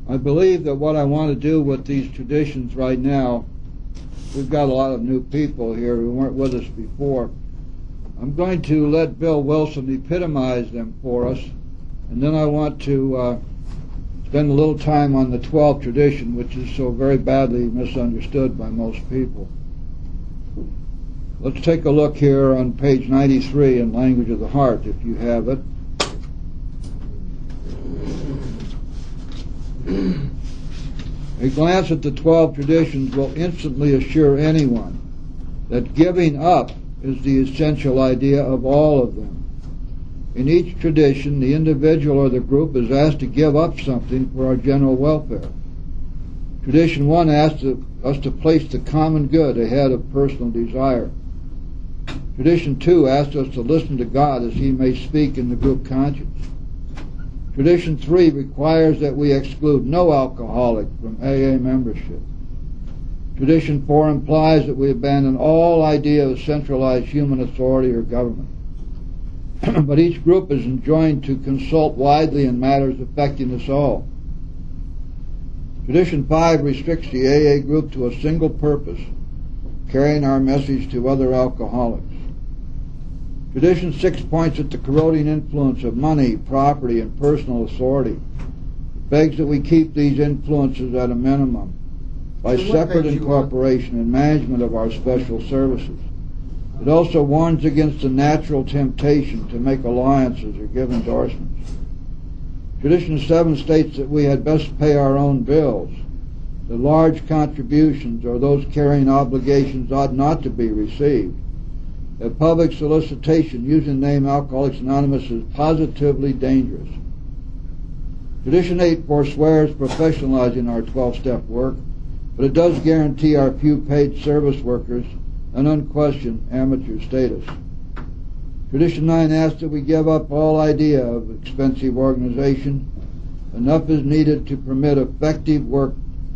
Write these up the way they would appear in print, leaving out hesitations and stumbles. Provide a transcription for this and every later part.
I believe that what I want to do with these traditions right now, we've got a lot of new people here who weren't with us before. I'm going to let Bill Wilson epitomize them for us, and then I want to spend a little time on the 12th tradition, which is so very badly misunderstood by most people. Let's take a look here on page 93 in Language of the Heart, if you have it. A glance at the 12 traditions will instantly assure anyone that giving up is the essential idea of all of them. In each tradition, the individual or the group is asked to give up something for our general welfare. Tradition 1 asks us to place the common good ahead of personal desire. Tradition 2 asks us to listen to God as He may speak in the group conscience. Tradition 3 requires that we exclude no alcoholic from AA membership. Tradition 4 implies that we abandon all idea of centralized human authority or government. But each group is enjoined to consult widely in matters affecting us all. Tradition 5 restricts the AA group to a single purpose, carrying our message to other alcoholics. Tradition 6 points at the corroding influence of money, property, and personal authority. It begs that we keep these influences at a minimum by separate incorporation and management of our special services. It also warns against the natural temptation to make alliances or give endorsements. Tradition 7 states that we had best pay our own bills, that large contributions or those carrying obligations ought not to be received, that public solicitation using the name Alcoholics Anonymous is positively dangerous. Tradition 8 forswears professionalizing our 12-step work, but it does guarantee our few paid service workers an unquestioned amateur status. Tradition 9 asks that we give up all idea of expensive organization. Enough is needed to permit effective work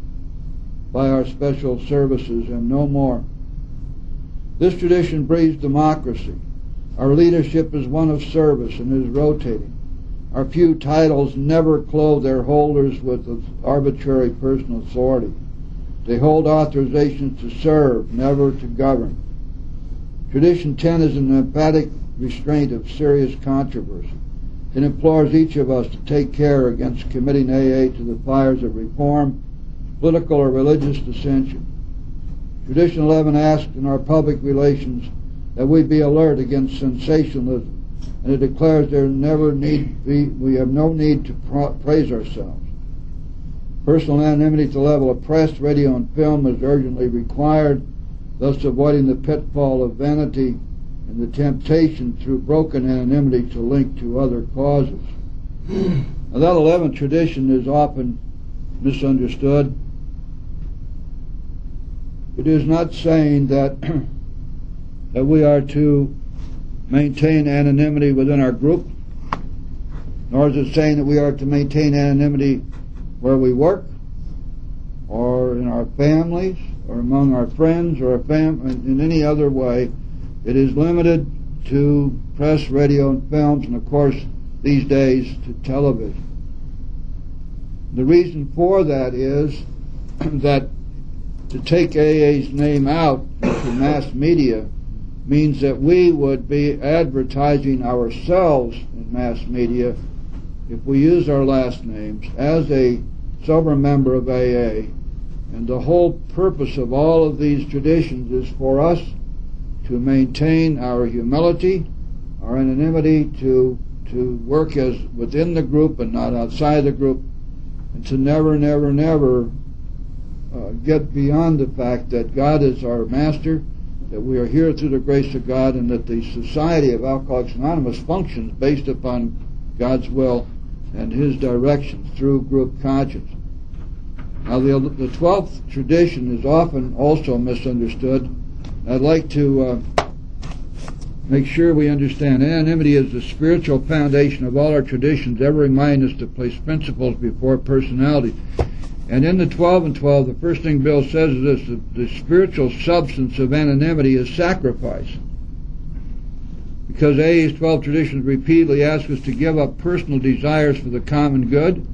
by our special services and no more. This tradition breeds democracy. Our leadership is one of service and is rotating. Our few titles never clothe their holders with arbitrary personal authority. They hold authorizations to serve, never to govern. Tradition 10 is an emphatic restraint of serious controversy. It implores each of us to take care against committing AA to the fires of reform, political or religious dissension. Tradition 11 asks in our public relations that we be alert against sensationalism, and it declares we have no need to praise ourselves. Personal anonymity to the level of press, radio, and film is urgently required, thus avoiding the pitfall of vanity and the temptation through broken anonymity to link to other causes. Now, that 11th tradition is often misunderstood. It is not saying that that we are to maintain anonymity within our group, nor is it saying that we are to maintain anonymity where we work, or in our families, or among our friends, or in any other way. It is limited to press, radio, and films, and of course, these days, to television. The reason for that is that to take AA's name out into mass media means that we would be advertising ourselves in mass media if we use our last names as a sober member of AA. And the whole purpose of all of these traditions is for us to maintain our humility, our anonymity, to work as within the group and not outside the group, and to never get beyond the fact that God is our master, that we are here through the grace of God, and that the Society of Alcoholics Anonymous functions based upon God's will and His direction through group conscience. Now, the 12th tradition is often also misunderstood. I'd like to make sure we understand anonymity is the spiritual foundation of all our traditions, ever remind us to place principles before personality. And in the 12 and 12, the first thing Bill says is this: the spiritual substance of anonymity is sacrifice. Because AA's 12 traditions repeatedly ask us to give up personal desires for the common good,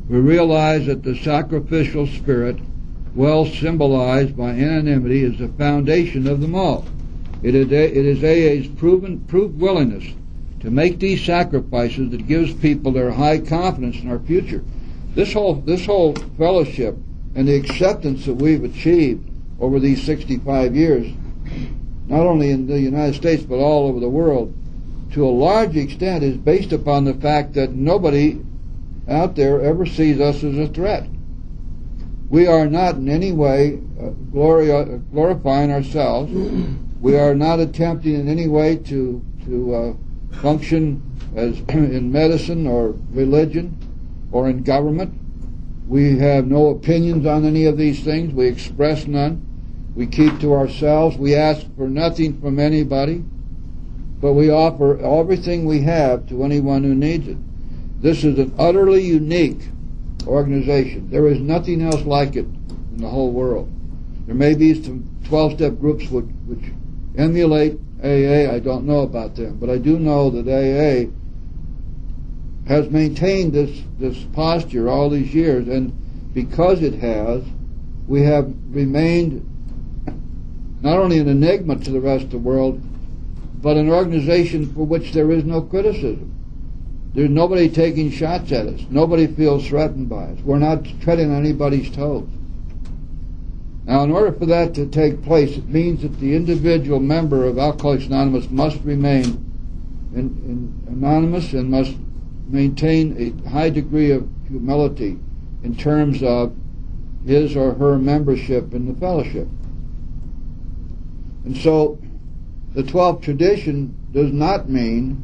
We realize that the sacrificial spirit, well symbolized by anonymity, is the foundation of them all. It is AA's proved willingness to make these sacrifices that gives people their high confidence in our future. This whole fellowship and the acceptance that we've achieved over these 65 years, not only in the United States but all over the world, to a large extent is based upon the fact that nobody out there ever sees us as a threat. We are not in any way glorifying ourselves. We are not attempting in any way to function as in medicine or religion or in government. We have no opinions on any of these things. We express none. We keep to ourselves. We ask for nothing from anybody, but we offer everything we have to anyone who needs it. This is an utterly unique organization. There is nothing else like it in the whole world. There may be some 12-step groups which emulate AA. I don't know about them, but I do know that AA has maintained this posture all these years, and because it has, we have remained not only an enigma to the rest of the world, but an organization for which there is no criticism. There's nobody taking shots at us. Nobody feels threatened by us. We're not treading on anybody's toes. Now, in order for that to take place, it means that the individual member of Alcoholics Anonymous must remain anonymous and must maintain a high degree of humility in terms of his or her membership in the fellowship. And so the 12th tradition does not mean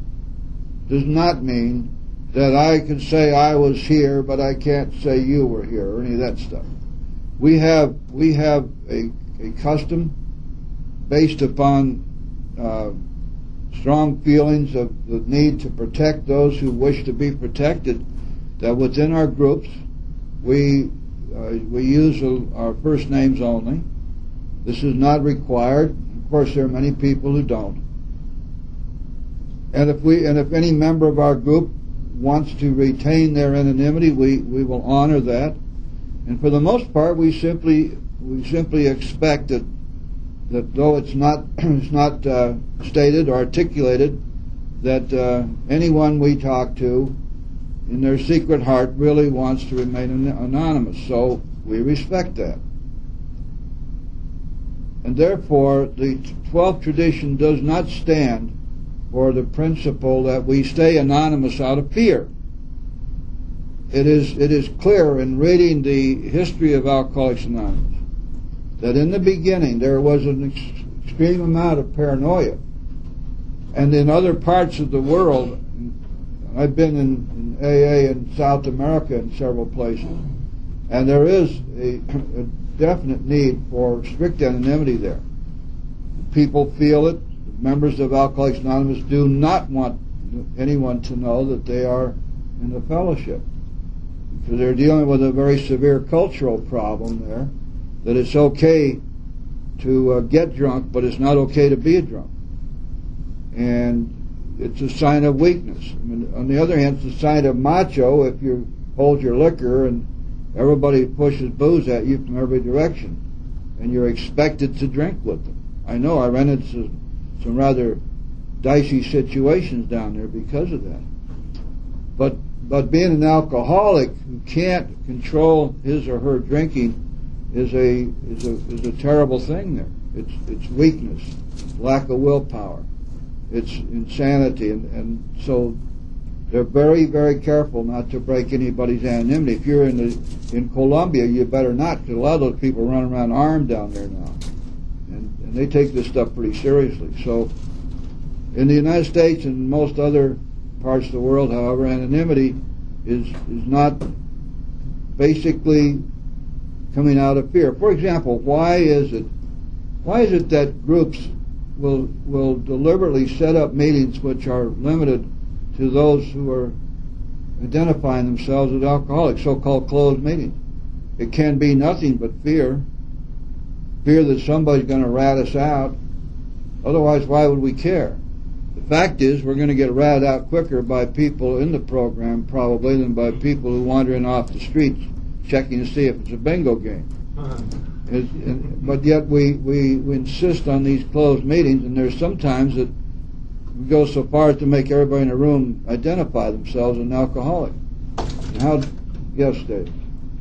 that I can say I was here, but I can't say you were here, or any of that stuff. We have a custom based upon strong feelings of the need to protect those who wish to be protected, that within our groups we use our first names only. This is not required. Of course, there are many people who don't. And if any member of our group wants to retain their anonymity, we will honor that. And for the most part, we simply expect that though it's not stated or articulated, that anyone we talk to in their secret heart really wants to remain anonymous. So we respect that. And therefore, the 12th tradition does not stand for the principle that we stay anonymous out of fear. It is clear in reading the history of Alcoholics Anonymous that in the beginning there was an extreme amount of paranoia. And in other parts of the world, I've been in AA in South America in several places, and there is a definite need for strict anonymity there. People feel it. Members of Alcoholics Anonymous do not want anyone to know that they are in the fellowship, because they're dealing with a very severe cultural problem there, that it's okay to get drunk, but it's not okay to be a drunk. And it's a sign of weakness. I mean, on the other hand, it's a sign of macho if you hold your liquor and everybody pushes booze at you from every direction, and you're expected to drink with them. I know I ran into some rather dicey situations down there because of that. But being an alcoholic who can't control his or her drinking is a terrible thing there. It's weakness, lack of willpower, it's insanity, and so they're very, very careful not to break anybody's anonymity. If you're in Colombia, you better not, because a lot of those people run around armed down there now, and they take this stuff pretty seriously. So in the United States and most other parts of the world, however, anonymity is not basically coming out of fear. For example, why is it that groups will deliberately set up meetings which are limited to those who are identifying themselves as alcoholics, so-called closed meetings? It can be nothing but fear that somebody's going to rat us out. Otherwise, why would we care? The fact is, we're going to get ratted out quicker by people in the program probably than by people who wander in off the streets checking to see if it's a bingo game. But yet we insist on these closed meetings, and there's sometimes that we go so far as to make everybody in the room identify themselves as an alcoholic. And how? Yes, Dave.